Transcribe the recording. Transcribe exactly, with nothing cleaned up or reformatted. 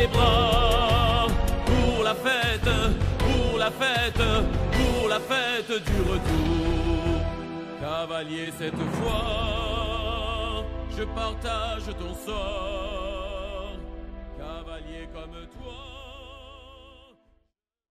les bras pour la fête, pour la fête, pour la fête du retour. Cavalier, cette fois, je partage ton sort.